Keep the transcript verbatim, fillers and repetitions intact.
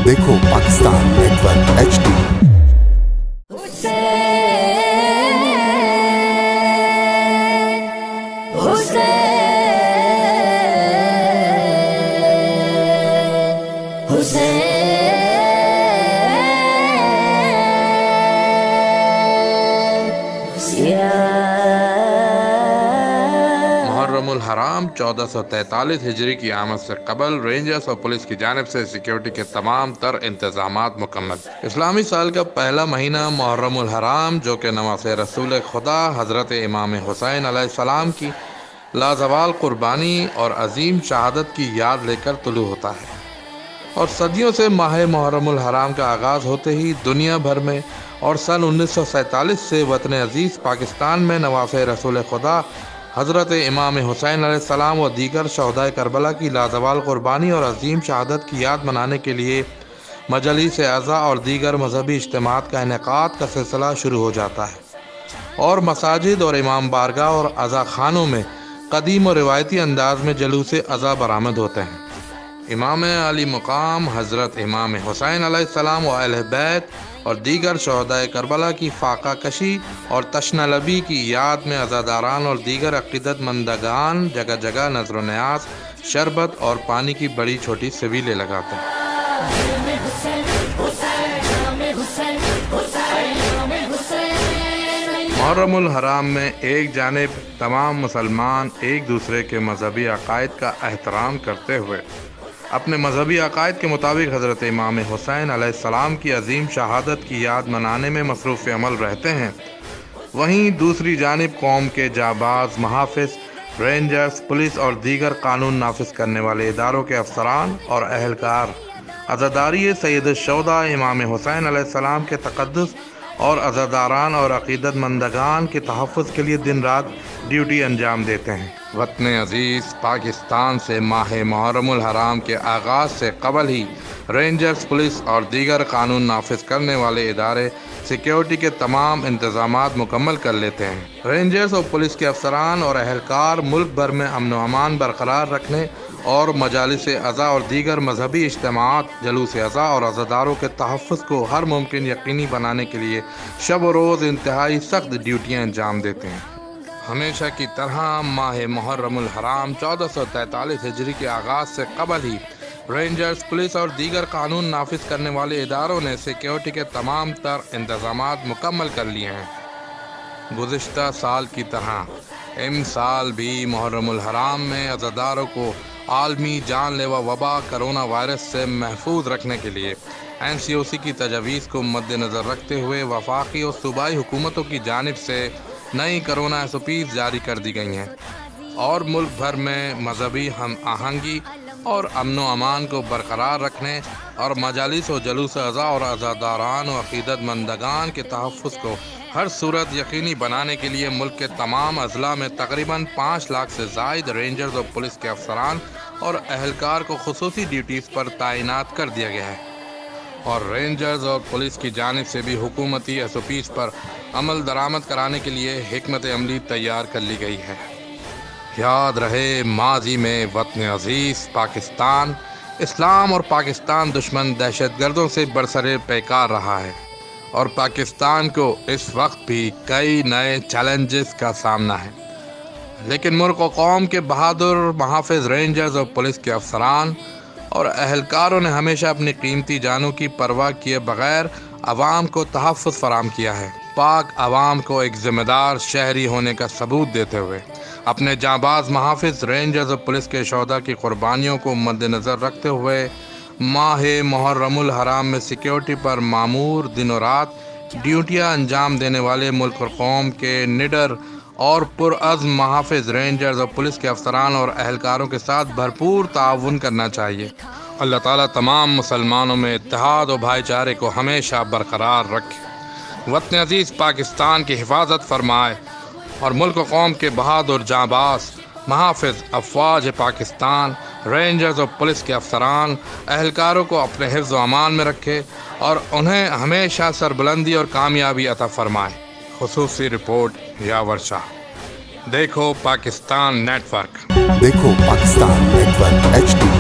देखो Pakistan network H D. मुहर्रमुल हराम चौदह सौ तैंतालीस हिजरी की आमद से कबल रेंजर्स और पुलिस की जानिब से सिक्योरिटी के तमाम तर इंतजामात मुकम्मल। इस्लामी साल का पहला महीना मुहर्रमुल हराम, जो कि नवासे रसूल खुदा हज़रत इमाम हुसैन अलैहिस्सलाम की लाजवाल कुर्बानी और अजीम शहादत की याद लेकर तुलू होता है, और सदियों से माह मुहर्रमुल हराम का आगाज़ होते ही दुनिया भर में और सन उन्नीस सौ सैंतालीस से वतन अजीज़ पाकिस्तान में नवासे रसूल खुदा हज़रत इमाम हुसैन अलैहिस्सलाम व दीगर शहदाए करबला की लाजवाल कुर्बानी और अजीम शहादत की याद मनाने के लिए मजलिस अज़ा और दीगर मजहबी इज्तिमात का इनेकाद का सिलसिला शुरू हो जाता है, और मसाजिद और इमाम बारगाह और अज़ा खानों में कदीम और रिवायती अंदाज में जलूस अज़ा बरामद होते हैं। इमाम अली मुकाम हज़रत इमाम हुसैन अलैहिस्सलाम व अहले बैत और दीगर शहदाए करबला की फाका कशी और तशनलबी की याद में अज़ादारान और दीगर अक़ीदत मंदगान जगह जगह नजर न्याज, शरबत और पानी की बड़ी छोटी सवीलें लगाते हैं। मुहर्रमुल हराम में एक जानिब तमाम मुसलमान एक दूसरे के मजहबी अकायद का एहतराम करते हुए अपने मजहबी अकायद के मुताबिक हज़रत इमाम हुसैन अलैहिस्सलाम की अजीम शहादत की याद मनाने में मसरूफ़ अमल रहते हैं, वहीं दूसरी जानिब कौम के जाबाज महाफिज, रेंजर्स, पुलिस और दीगर कानून नाफिज करने वाले इदारों के अफसरान और अहलकार अज़ादारी सैयद शौदा इमाम हुसैन अलैहिस्सलाम के तक़द्दुस और अज़ादारान और अक़ीदत मंदगान के तहफ़्फ़ुज़ के लिए दिन रात ड्यूटी अंजाम देते हैं। वतन अजीज़ पाकिस्तान से माह मुहर्रमुल हराम के आगाज़ से कबल ही रेंजर्स, पुलिस और दीगर कानून नाफिज करने वाले इदारे सिक्योरिटी के तमाम इंतजामात मुकम्मल कर लेते हैं। रेंजर्स और पुलिस के अफसरान और अहलकार मुल्क भर में अमन व अमान बरकरार रखने और मजालिस अज़ा और दीगर मजहबी इज्तिमात, जलूस अज़ा और अज़ादारों के तहफ़्फ़ुज़ को हर मुमकिन यकीनी बनाने के लिए शब व रोज़ इंतहाई सख्त ड्यूटियाँ अंजाम देते हैं। हमेशा की तरह माह मुहर्रमुल हराम चौदह सौ तैंतालीस हिजरी के आगाज़ से कबल ही रेंजर्स, पुलिस और दीगर कानून नाफिज करने वाले इदारों ने सिक्योरिटी के तमाम तर इंतजामात मुकम्मल कर लिए हैं। गुज़िश्ता साल की तरह इम साल भी मुहर्रमुल हराम में अज़ादारों को आलमी जानलेवा वबा कोरोना वायरस से महफूज रखने के लिए एन सी ओ सी की तजवीज़ को मद्देनज़र रखते हुए वफाकी और सूबाई हुकूमतों की जानिब से नई कोरोना एस ओ पीज़ जारी कर दी गई हैं, और मुल्क भर में मजहबी हम आहंगी और अमन व अमान को बरकरार रखने और मजालिस व जलूस अज़ा और अज़ादारान व अक़ीदत मंदगान के तहफ़्फ़ुज़ को हर सूरत यकीनी बनाने के लिए मुल्क के तमाम अज़ला में तकरीबन पाँच लाख से ज़ायद रेंजर्स और पुलिस के अफसरान और अहलकार को खुसूसी ड्यूटीज़ पर तैनात कर दिया गया है, और रेंजर्स और पुलिस की जानिब से भी हुकूमती एस ओ पीज़ पर अमल दरामद कराने के लिए हिकमत अमली तैयार कर ली गई है। याद रहे, माजी में वतन अजीज़ पाकिस्तान इस्लाम और पाकिस्तान दुश्मन दहशतगर्दों से बरसरे पैकार रहा है, और पाकिस्तान को इस वक्त भी कई नए चैलेंजेस का सामना है, लेकिन मुल्क और कौम के बहादुर महाफिज रेंजर्स और पुलिस के अफसरान और अहलकारों ने हमेशा अपनी कीमती जानों की परवाह किए बगैर आवाम को तहफ़्फ़ुज़ फराहम किया है। पाक आवाम को एक ज़िम्मेदार शहरी होने का सबूत देते हुए अपने जाबाज महाफिज रेंजर्स और पुलिस के शहदा की कुर्बानियों को मद्देनज़र रखते हुए माह मुहर्रमुल हराम में सिक्योरिटी पर मामूर दिनों रात ड्यूटियाँ अंजाम देने वाले मुल्क और कौम के निडर और पुरअज़्म महाफिज रेंजर्स और पुलिस के अफसरान और अहलकारों के साथ भरपूर ताउन करना चाहिए। अल्लाह ताला तमाम मुसलमानों में इत्तेहाद और भाईचारे को हमेशा बरकरार रखे, वतन अजीज़ पाकिस्तान की हिफाजत फरमाए, और मुल्क व कौम के बहादुर जाबाज महाफिज अफवाज पाकिस्तान, रेंजर्स और पुलिस के अफसरान अहलकारों को अपने हिफ्ज़ व अमान में रखे और उन्हें हमेशा सरबुलंदी और कामयाबी अता फरमाए। खुसूसी रिपोर्ट यावर शाह। देखो पाकिस्तान नेटवर्क। देखो पाकिस्तान नेटवर्क एच डी।